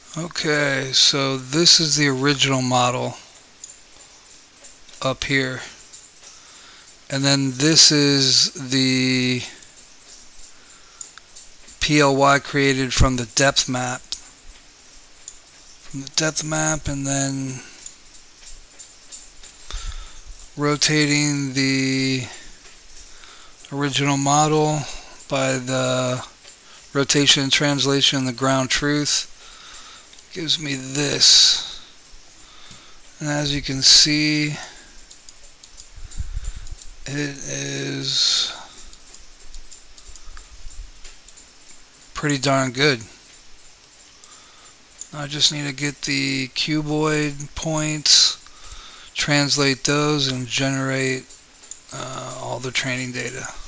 Okay, so this is the original model up here, and then this is the PLY created from the depth map. And then rotating the original model by the rotation and translation and the ground truth gives me this. And as you can see, it is pretty darn good. I just need to get the cuboid points, translate those, and generate all the training data.